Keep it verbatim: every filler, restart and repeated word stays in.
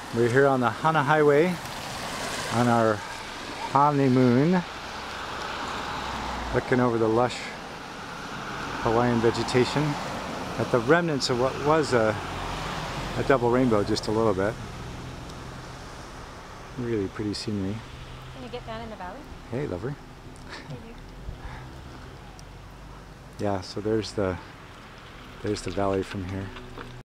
We're here on the Hana Highway on our honeymoon, looking over the lush Hawaiian vegetation at the remnants of what was a, a double rainbow, just a little bit. Really pretty scenery. Can you get down in the valley? Hey, lover. Yeah, so there's the there's the valley from here.